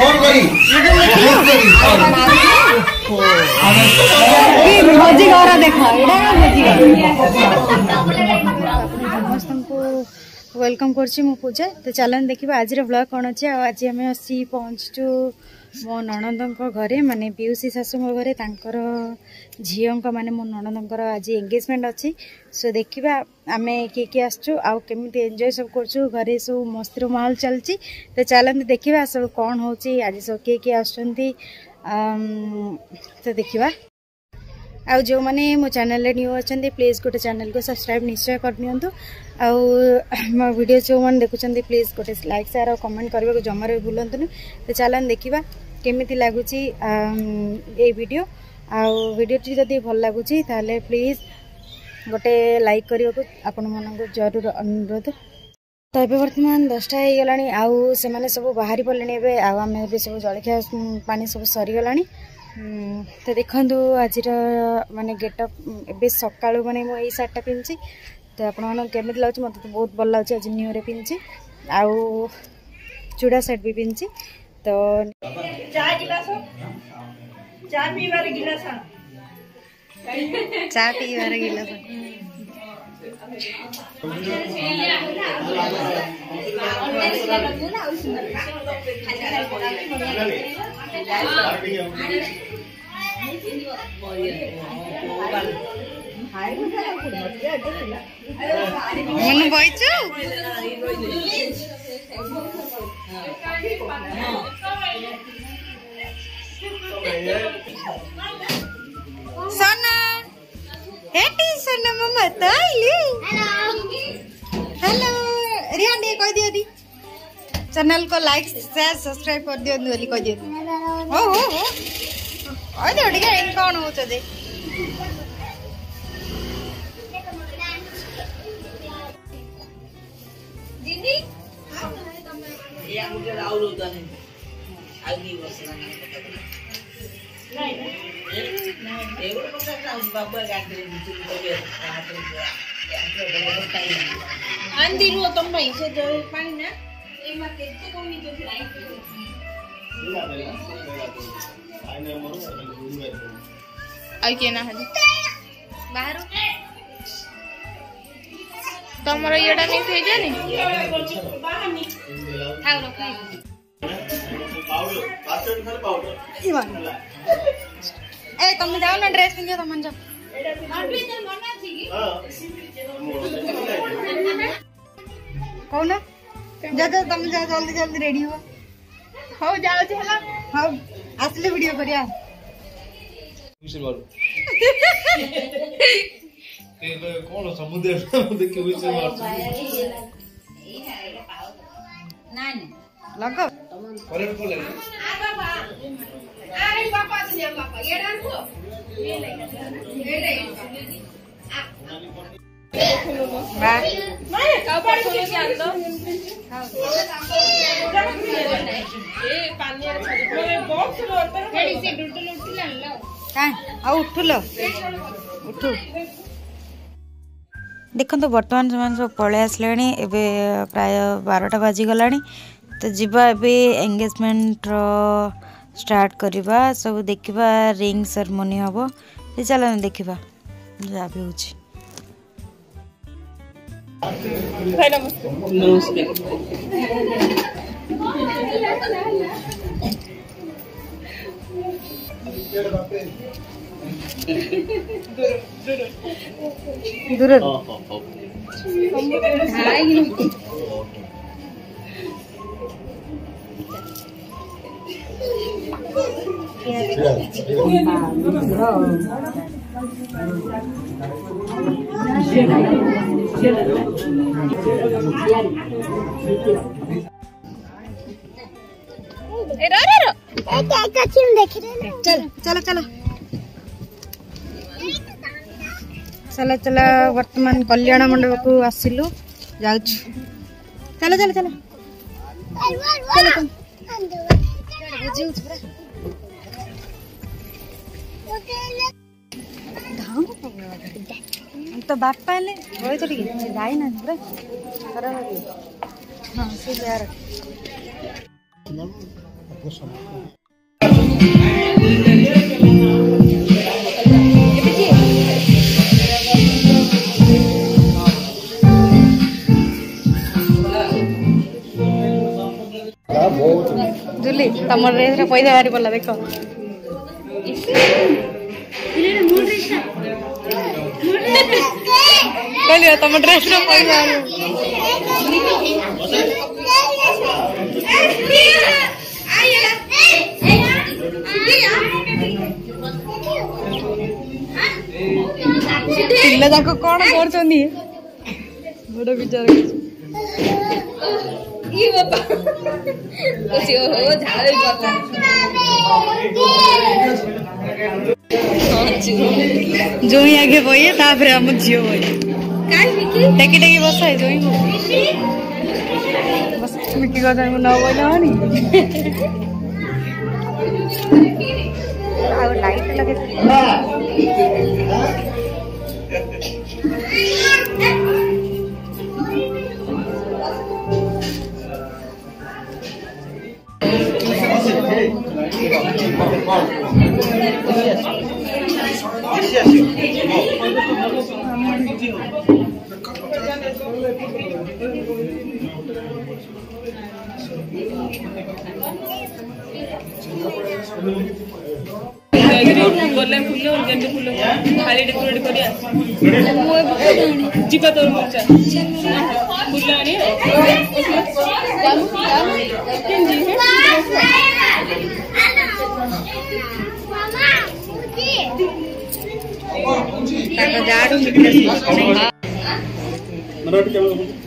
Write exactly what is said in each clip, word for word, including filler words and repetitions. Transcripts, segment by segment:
भोजी घर देख वेलकम कर पूजा तो चलन देखा आज ब्लॉग कौन अच्छे आज आम आसी पहुँचु मो नणंद घरे माने पीयूसी शाशु घरे तांकर झील माने मो नणंद आज एंगेजमेंट अच्छी सो देखा आम किए किए आसचु आउ केमी एंजॉय सब कर घरे सब मस्ती माहौल चलती तो चलते देखा सब कौन हो आज सब किए किए आसुँच तो देखा आउ जो मैंने मो चैनल न्यू अच्छा प्लीज गोटे चैनल को सब्सक्राइब निश्चय कर दिंतु आउ मो वीडियो जो मैंने देखुं प्लीज गोटे लाइक शेयर और कमेंट करने को जमार भी भूलतुनि तो चलन देखा केमी लगुच ये वीडियो आउ वीडियोटी जदि भल लगुच ताले प्लीज गोटे लाइक करने को आपण मानक जरूर अनुरोध तो ये बर्तमान दसटा हो गला आउ से सब बाहरी पड़े आम सब जलखिया पानी सब सरीगला तो देखु आज माने गेटअप ए सका माने मुझे सार्टा पिंधि तो आपमन केमी लगे मत तो बहुत भल लगे आज न्यू पिंधि आउ चूड़ा सेट भी पिंधि तो चा पीबार गिलास चा पीबार गिलास मन बइचु सोना हेटी सोना मम्मा ताइली हेलो रिया ने कह दियो दी चैनल को लाइक शेयर सब्सक्राइब कर दियो बोली कह दियो हो हो हो ओए तो ठीक है कौन हो छ दे दीदी या मुझे राउल होता नहीं आदमी बसना नहीं नहीं एवढं कसं राउल बाबा गाडी दिली तो आंधी रो तुम भाई से जो पानी ना ए मा केते कमी जो लाइट आई के ना हली बाहर तमरो येडा नहीं थे जानी बाहर नहीं खाओ रो खाओ पाउडर पाचन खाली पाउडर ए तुम जाओ ना ड्रेस पिंदियो तुम जाओ कौन जा जा तुम जा जल्दी जल्दी रेडी हो हो जाओ चला हो असली वीडियो करिया ए कौन समुद्र देख के विषय मार ना लगा करे को ले आ बाबा आई बाबा से बाबा ये डाल को ये ले ये ले बा नहीं कपड़ा खोलो के आन दो ए पानी रे छाड़ी बोले बॉक्स रो तर हेडी से डुटु लुटु लान लो का आ उठलो उठू देखो तो बर्तमान से सब पलि आसले प्राय बारटा बाजिगला तो जीवा ए एंगेजमेंट स्टार्ट करवा सब देखा रिंग सेरेमनी हम तो चल देखा जहाँ भी हो दूर चल चलो चलो चलो चलो वर्तमान कल्याण मंडप को आसिलु जाऊ चलो चलो चलो चलो तो बापा ले वही तो ठीक जाई ना पूरा हाँ से यार जुली तुम ड्रेस रे पैसा बाहरी पड़ा देख कहलिए तुम ड्रेस रे पैसा पिला जाक कौन कर बड़ विचार ई बाबा ओसी हो झाड़ पता जो ही आगे बोइए तापर हम जियो बोइए काई मिकी टेकी टेकी बस है जो ही बस मिकी को जान न बोइला हनी आ लाइट लगे गोलाप फूल और गेंदे फूल खाली डेकोरेट करिया जीवा तोर बच्चा फूल आनी ताको जाडू मिट्टी मराठी क्या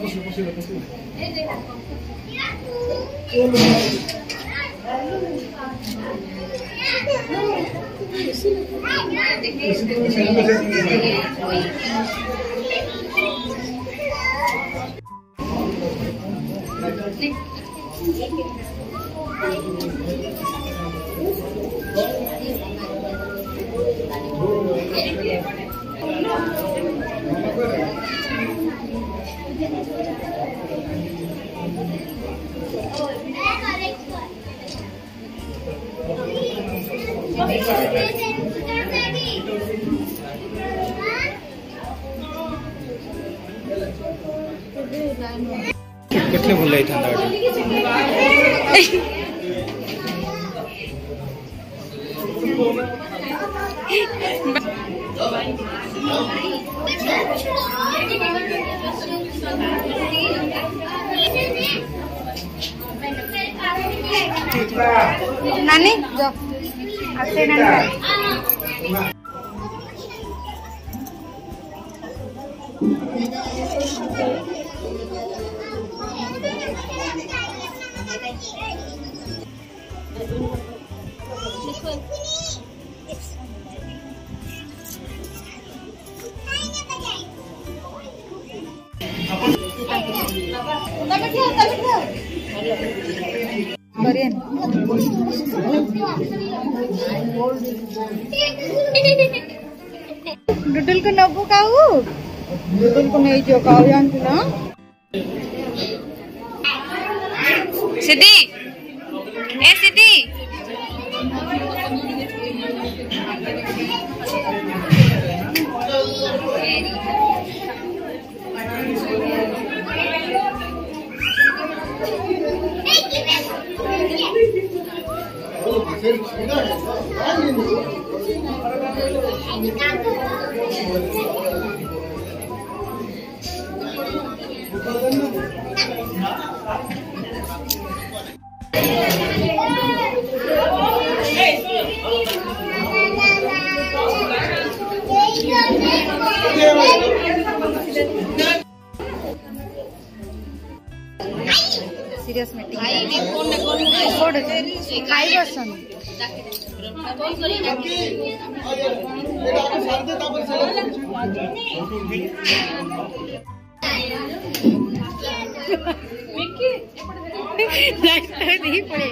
कितने भूल रही था नानी जो आते नानी डुडल को नब्बू काऊ डुडल को नहीं जो काऊ जानती ना सिद्धि ए सिद्धि सीरियस मीटिंग आई फोन ने कोन कोड खाई बसन मिकी लाइट नहीं पड़े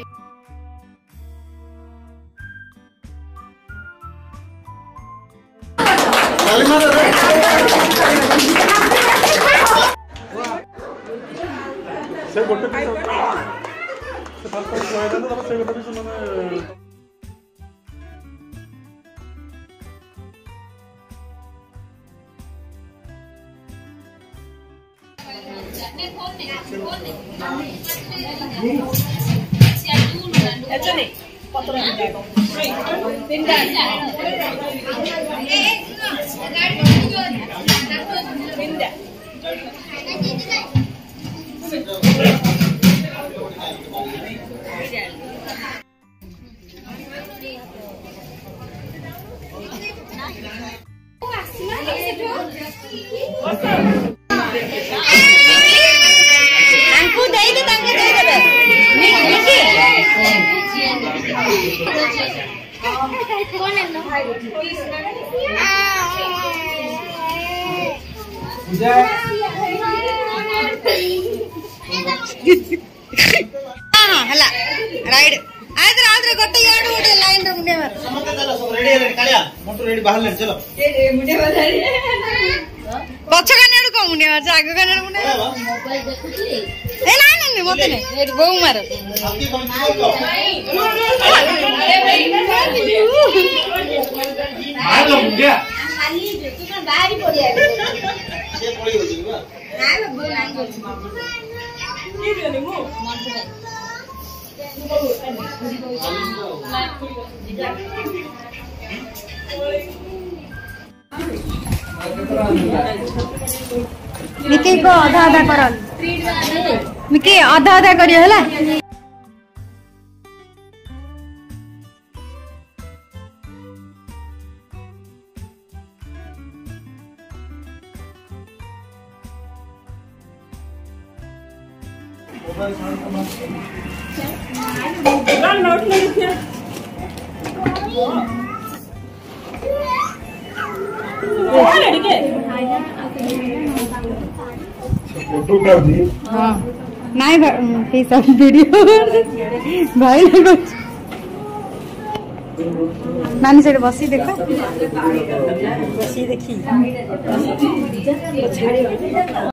से गोटे हला राइड आದ್ರೆ ಆದ್ರೆ ಗೊತ್ತ ಎರಡು ಓಡಿ ಲೈನ್ ರ ಮುಂದೆ ಬರ ಸಮಂತ ಚಲ सब रेडी है कालिया मोटू रेडी बाहर ले चलो ए मुंडे बाहर पछ कनेड़ को मुंडे बाहर आगे कनेड़ मुंडे मोबाइल देखुची ए ना ना मते ने ए बहु मार आपकी कौन सी को अरे भाई मार लो मुंडे खाली तू तो बाहर ही पड़ी आ से पड़ी हो जीवा ना ना बोल ना बोल ये ने मु मन पे मिके को आधा आधा करल मिके आधा आधा करियो हला फोटो कर दी हां नहीं भाई सब वीडियो भाई लगो नानी से बसी देखो बसी देखी